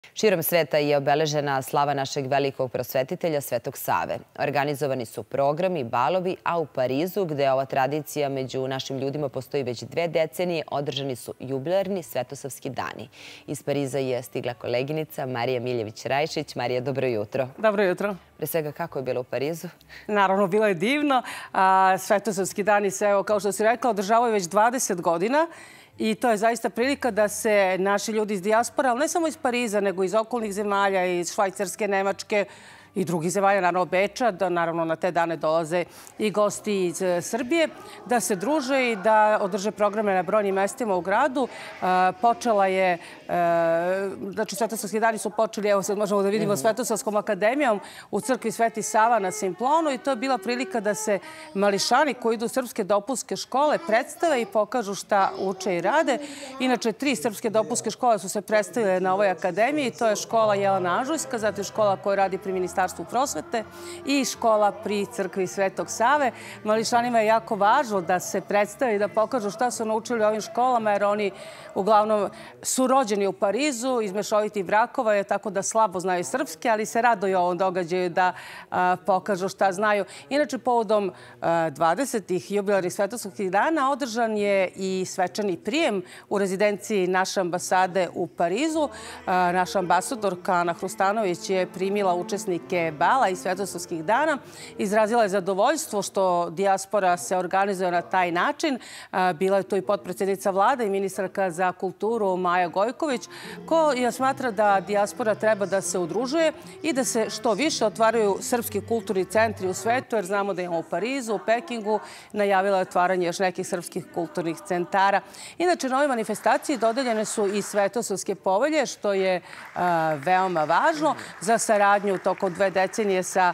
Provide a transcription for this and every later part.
Širom sveta je obeležena slava našeg velikog prosvetitelja Svetog Save. Organizovani su programi, balovi, a u Parizu, gde ova tradicija među našim ljudima postoji već 2 decenije, održani su jubilarni Svetosavski dani. Iz Pariza je stigla koleginica Marija Miljević-Rajšić. Marija, dobro jutro. Dobro jutro. Pre svega, kako je bilo u Parizu? Naravno, bilo je divno. Svetosavski dani se, evo, kao što si rekla, održavaju već 20 godina. I to je zaista prilika da se naši ljudi iz dijaspora, ali ne samo iz Pariza, nego iz okolnih zemalja, iz Švajcarske, Nemačke i drugih zemalja, naravno Beča, da naravno na te dane dolaze i gosti iz Srbije, da se druže i da održe programe na brojnim mestima u gradu. Počela je, znači Svetosavski dani su počeli, evo sad možemo da vidimo, Svetosavskom akademijom u crkvi Sveti Sava na Simplonu i to je bila prilika da se mališani koji idu u srpske dopunske škole predstave i pokažu šta uče i rade. Inače, 3 srpske dopunske škole su se predstavile na ovoj akademiji. To je škola Jelena Anžujska, zatim škola koja radi pri Ministarstvu prosvete i škola pri crkvi Svetog Save. Mališanima je jako važno da se predstave i da pokažu šta su naučili u ovim školama, jer oni uglavnom su rođeni u Parizu, iz mešovitih brakova, tako da slabo znaju srpski, ali se raduju ovom događaju da pokažu šta znaju. Inače, povodom 20. jubilarnih Svetosavskih dana održan je i svečani prijem u rezidenciji naše ambasade u Parizu. Naša ambasadorka Ana Hrustanović je primila učesnike bala i Svetosavskih dana. Izrazila je zadovoljstvo što dijaspora se organizuje na taj način. Bila je tu i potpredsjednica vlade i ministarka za kulturu Maja Gojković, koja smatra da dijaspora treba da se udružuje i da se što više otvaraju srpski kulturni centri u svetu, jer znamo da imamo u Parizu, u Pekingu, najavila je otvaranje još nekih srpskih kulturnih centara. Inače, na ovoj manifestaciji dodeljene su i Svetosavske povelje, što je veoma važno za saradnju tokom 2 decenije sa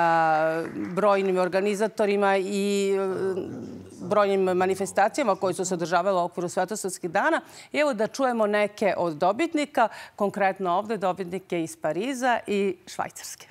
brojnim organizatorima i brojnim manifestacijama koje su se održavale u okviru Svetosavskih dana. I evo da čujemo neke od dobitnika, konkretno ovde dobitnike iz Pariza i Švajcarske.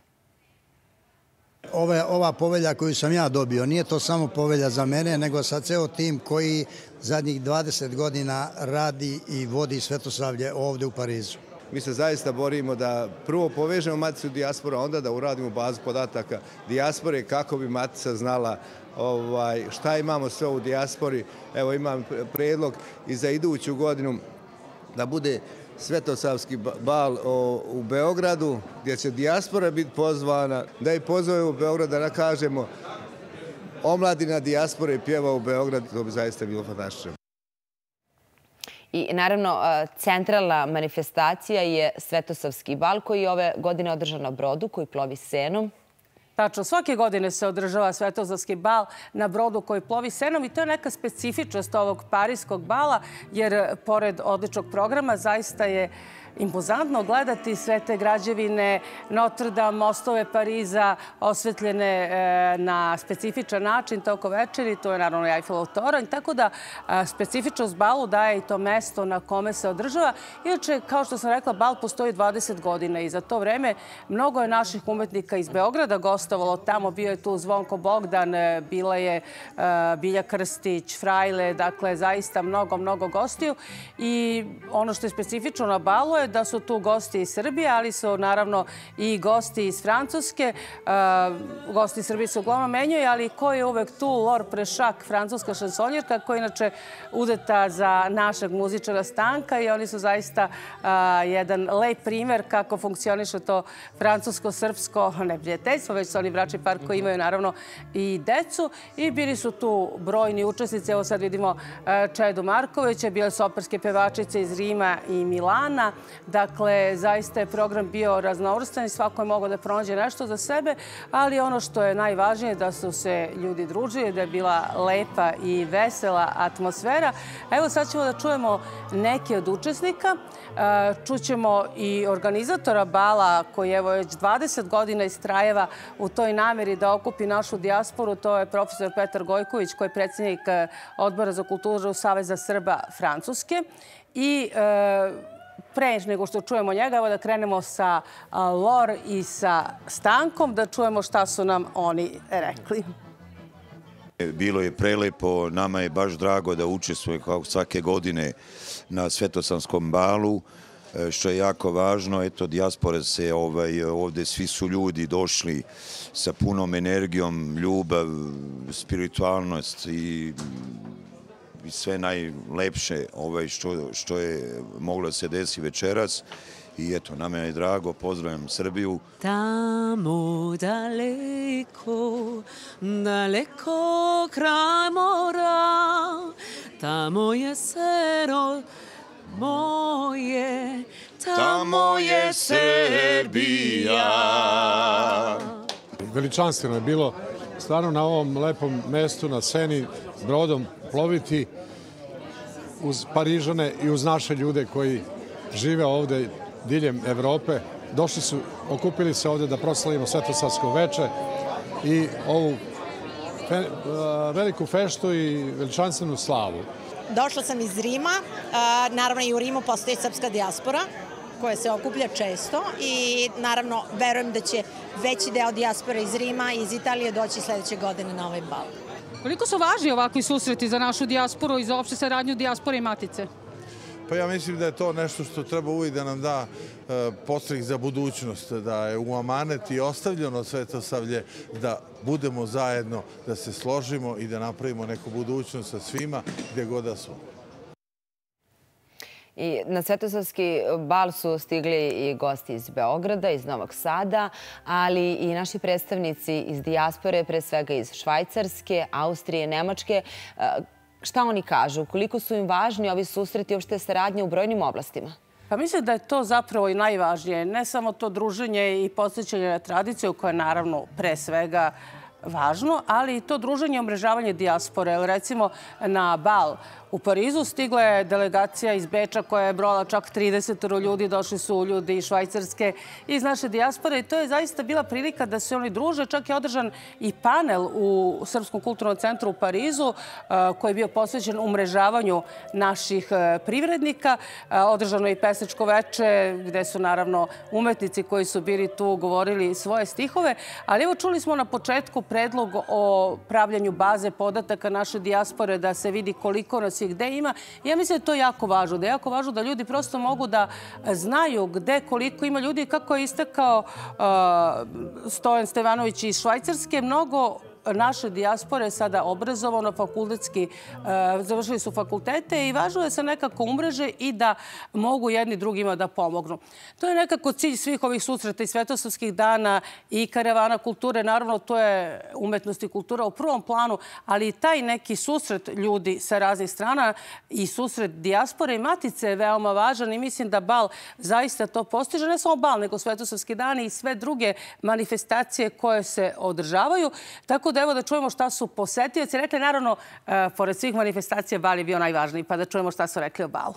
Ova povelja koju sam ja dobio, nije to samo povelja za mene, nego sa ceo tim koji zadnjih 20 godina radi i vodi Svetosavlje ovde u Parizu. Mi se zaista borimo da prvo povežemo Maticu dijaspora, onda da uradimo bazu podataka dijaspore kako bi Matica znala šta imamo sve u dijaspori. Evo, imam predlog i za iduću godinu da bude Svetosavski bal u Beogradu, gdje će dijaspora biti pozvana, da i pozove u Beograd, da kažemo omladina dijaspore pjeva u Beogradu. To bi zaista bilo fantastično. I naravno, centralna manifestacija je Svetosavski bal koji je ove godine održan na brodu koji plovi Senom. Tačno, svake godine se održava Svetosavski bal na brodu koji plovi Senom i to je neka specifičnost ovog parijskog bala, jer pored odličnog programa zaista je impozantno gledati sve te građevine, Notre Dame, mostove Pariza osvetljene na specifičan način toko večeri. To je naravno i Eiffelov toranj, tako da specifičnost balu daje i to mesto na kome se održava. Inače, kao što sam rekla, bal postoji 20 godina i za to vreme mnogo je naših umetnika iz Beograda gostovalo tamo. Bio je tu Zvonko Bogdan, bila je Bilja Krstić, Frajle, dakle zaista mnogo gostiju. I ono što je specifično na balu je da su tu gosti iz Srbije, ali su naravno i gosti iz Francuske. Gosti iz Srbije se uglavnom menjaju, ali ko je uvek tu? Laure Prešak, francuska šansonjerka, koja je inače udeta za našeg muzičara Stanka i oni su zaista jedan lep primer kako funkcioniše to francusko-srpsko neprijateljstvo, već su oni bračni par koji imaju naravno i decu i bili su tu brojni učesnici. Evo sad vidimo Čedu Markovića, bile su operske pevačice iz Rima i Milana. Dakle, zaista je program bio raznovrstan i svako je mogao da pronađe nešto za sebe, ali ono što je najvažnije da su se ljudi družili, da je bila lepa i vesela atmosfera. Evo sad ćemo da čujemo neke od učesnika. Čućemo i organizatora bala koji evo već 20 godina istrajeva u toj nameri da okupi našu dijasporu. To je profesor Petar Gojković koji je predsjednik Odbora za kulturu Saveza Srba Francuske. I pre nego što čujemo njega, evo da krenemo sa Laure i sa Stankom, da čujemo šta su nam oni rekli. Bilo je prelepo, nama je baš drago da učestvuje kao svake godine na Svetosavskom balu. što je jako važno. Eto, dijaspora se ovde, svi su ljudi došli sa punom energijom, ljubav, spiritualnost i sve najlepše što je moglo se desiti večeras. I eto, nama je drago, pozdravljam Srbiju. Tamo daleko, daleko kraj mora, tamo je selo moje, tamo je Srbija. Veličanstveno je bilo stvarno na ovom lepom mestu, na Seni, brodom ploviti uz Parižane i uz naše ljude koji žive ovde diljem Evrope. Došli su, okupili se ovde da proslavimo Svetosavsko veče i ovu veliku feštu i veličanstvenu slavu. Došla sam iz Rima, naravno i u Rimu postoji srpska dijaspora koja se okuplja često i naravno verujem da će veći deo dijaspore iz Rima i iz Italije doći sledeće godine na ovaj bal. Koliko su važni ovakvi susreti za našu dijasporu i za opšte saradnju dijaspore i matice? Pa ja mislim da je to nešto što treba uvijek da nam da podstrek za budućnost, da je u amanet i ostavljeno Svetosavlje da budemo zajedno, da se složimo i da napravimo neku budućnost sa svima gdje god da su. I na Svetosavski bal su stigli i gosti iz Beograda, iz Novog Sada, ali i naši predstavnici iz dijaspore, pre svega iz Švajcarske, Austrije, Nemačke. Šta oni kažu? Koliko su im važni ovi susreti i uopšte saradnje u brojnim oblastima? Pa mislim da je to zapravo i najvažnije. Ne samo to druženje i podsjećanje na tradiciju koja je naravno pre svega važno, ali i to druženje i omrežavanje dijaspore. Recimo na bal u Parizu stigla je delegacija iz Beča koja je brojala čak 30 ljudi. Došli su ljudi iz Švajcarske, iz naše dijaspore i to je zaista bila prilika da se oni druže. Čak je održan i panel u Srpskom kulturnom centru u Parizu koji je bio posvećen umrežavanju naših privrednika. Održano je i pesničko veče gde su naravno umetnici koji su bili tu govorili svoje stihove. Ali evo čuli smo na početku predlog o pravljanju baze podataka naše dijaspore da se vidi koliko nas i gde ima. Ja mislim da je to jako važno. Da je jako važno da ljudi prosto mogu da znaju gde, koliko ima ljudi. Kako je istakao Stojan Stevanović iz Švajcarske, mnogo naše dijaspore sada obrazovano, fakultetski, završili su fakultete i važno je da se nekako umreže i da mogu jedni drugima da pomognu. To je nekako cilj svih ovih susreta i Svetosavskih dana i karavana kulture. Naravno, to je umetnost i kultura u prvom planu, ali i taj neki susret ljudi sa raznih strana i susret dijaspore i matice je veoma važan i mislim da bal zaista to postiže. Ne samo bal, nego Svetosavski dani i sve druge manifestacije koje se održavaju. Tako da evo da čujemo šta su posetioci rekli. Naravno, pored svih manifestacija, bal je bio najvažniji, pa da čujemo šta su rekli o balu.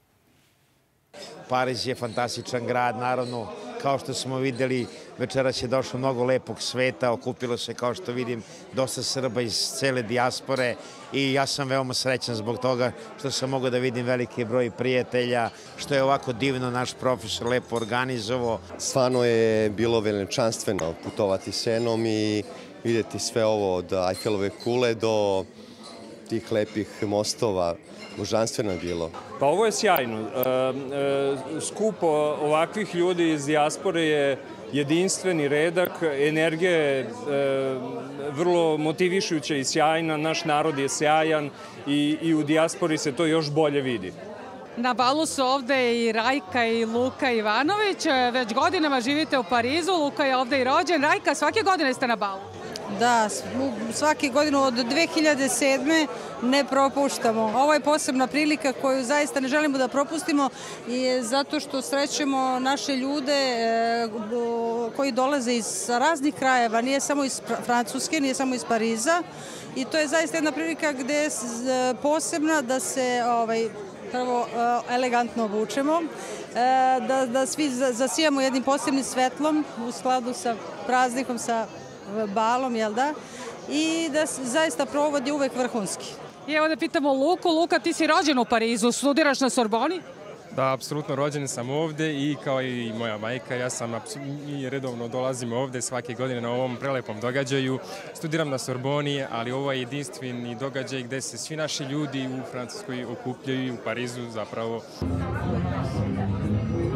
Pariz je fantastičan grad, naravno, kao što smo videli, večeras je došlo mnogo lepog sveta, okupilo se, kao što vidim, dosta Srba iz cele dijaspore i ja sam veoma srećan zbog toga što sam mogao da vidim veliki broj prijatelja, što je ovako divno naš profesor lepo organizovao. Stvarno je bilo veličanstveno putovati Senom i vidjeti sve ovo od Ajfelove kule do tih lepih mostova. Božanstveno je bilo. Pa ovo je sjajno. Skup ovakvih ljudi iz dijaspore je jedinstven i redak. Energija je vrlo motivišuća i sjajna. Naš narod je sjajan i u dijaspori se to još bolje vidi. Na balu su ovde i Rajka i Luka Ivanović. Već godinama živite u Parizu. Luka je ovde i rođen. Rajka, svake godine ste na balu? Da, svake godine od 2007. ne propuštamo. Ovo je posebna prilika koju zaista ne želimo da propustimo i zato što srećemo naše ljude koji dolaze iz raznih krajeva, nije samo iz Francuske, nije samo iz Pariza i to je zaista jedna prilika gde je posebna da se prvo elegantno obučemo, da svi zasijamo jednim posebnim svetlom u skladu sa praznikom, sa balom, jel da? I da zaista provod je uvek vrhunski. I evo da pitamo Luku. Luka, ti si rođen u Parizu, studiraš na Sorboni? Da, apsolutno rođen sam ovde i kao i moja majka, ja sam redovno dolazim ovde svake godine na ovom prelepom događaju. Studiram na Sorboni, ali ovo je jedinstveni događaj gde se svi naši ljudi u Francuskoj okupljaju i u Parizu zapravo.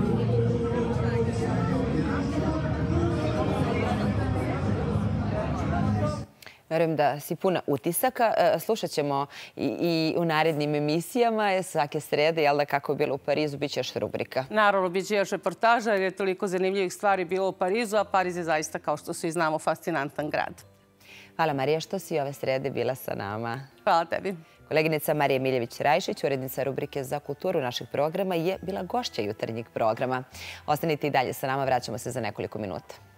Verujem da si puna utisaka. Slušat ćemo i u narednim emisijama. Svake srede, jel da, kako je bilo u Parizu, bit će još rubrika. Naravno, bit će još reportaža jer je toliko zanimljivih stvari bilo u Parizu, a Pariz je zaista, kao što svi znamo, fascinantan grad. Hvala, Marija, što si ove srede bila sa nama. Hvala tebi. Koleginica Marija Miljević-Rajšić, urednica rubrike za kulturu našeg programa, je bila gošća jutarnjeg programa. Ostanite i dalje sa nama, vraćamo se za nekoliko minuta.